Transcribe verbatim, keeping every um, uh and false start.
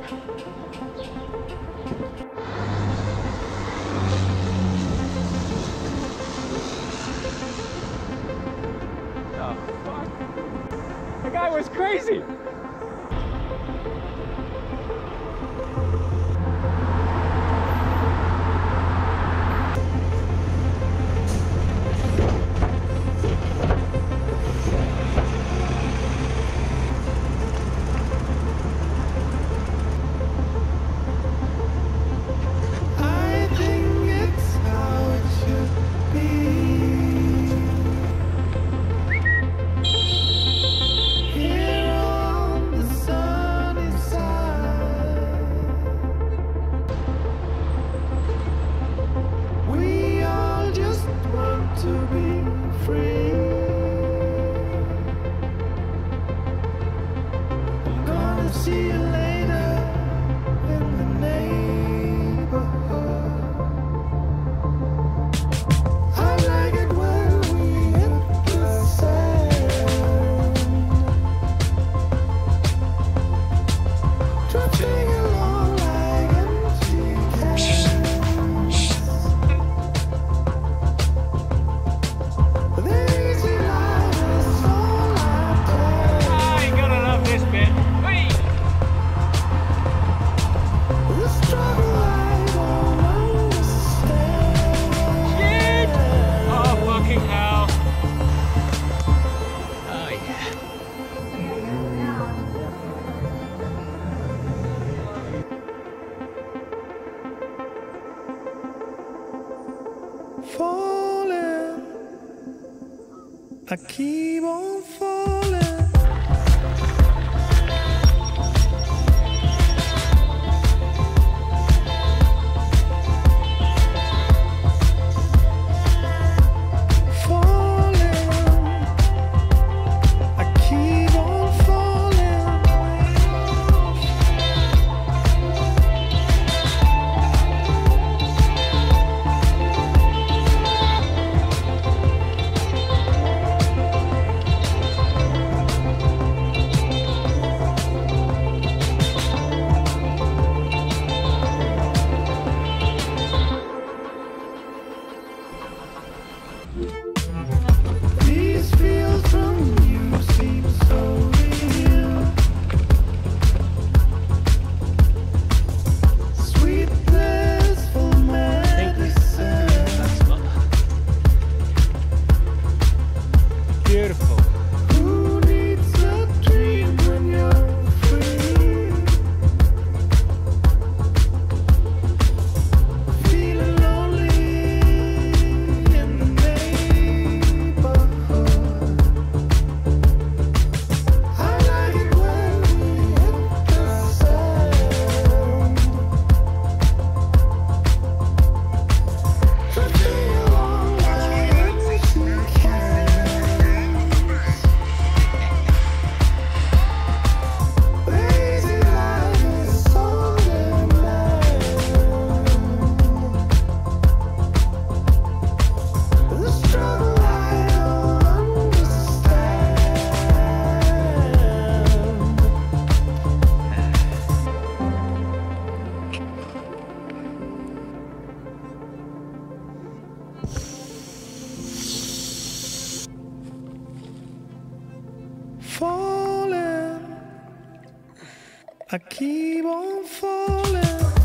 Oh, fuck. The guy was crazy. See you later in the neighborhood. I like it when we hit the sand, drifting along like empty cans. The easy life is all I play. Oh, you gotta love this bit. Whee! The struggle I don't understand. Shit! Oh, fucking hell. Oh, yeah. Falling, I keep on falling. These feels from you seem so real. Sweet, blissful medicine. Beautiful. Who needs a dream when you're free? Feeling lonely in the neighborhood. I like it when we hit the sand, drifting along like empty cans. Lazy life is all demand. The struggle I don't understand. Falling, I keep on falling.